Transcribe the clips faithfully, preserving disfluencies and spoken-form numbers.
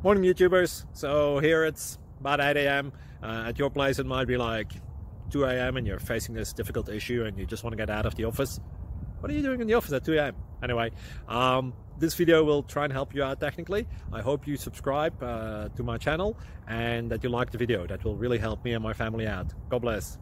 Morning YouTubers. So here it's about eight A M Uh, at your place it might be like two A M and you're facing this difficult issue and you just want to get out of the office. What are you doing in the office at two A M? Anyway, um, this video will try and help you out technically. I hope you subscribe uh, to my channel and that you like the video. That will really help me and my family out. God bless.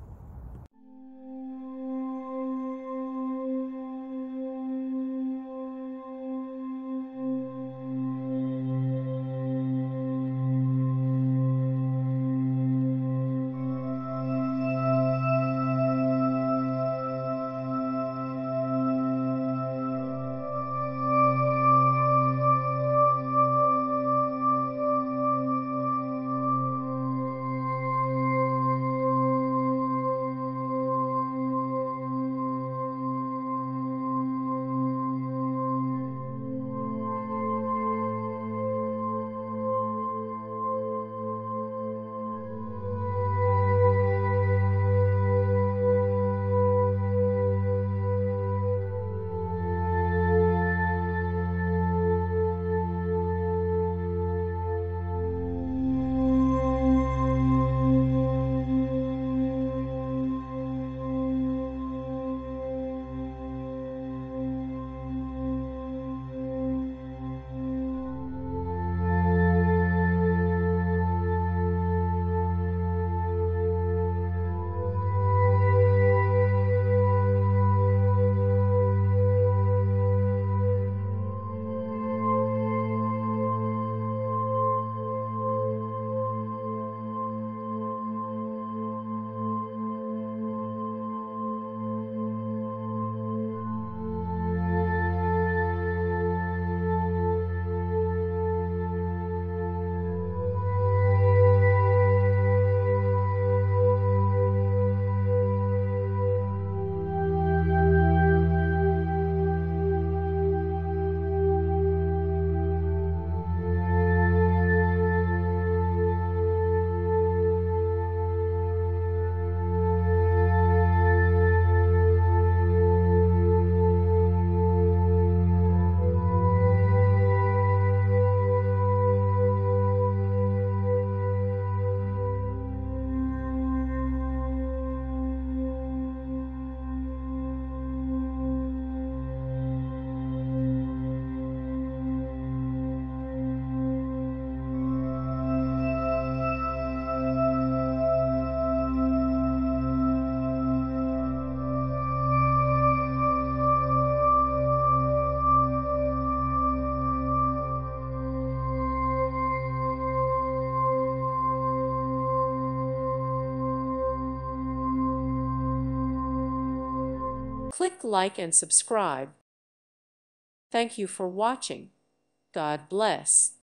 Click like and subscribe. Thank you for watching. God bless.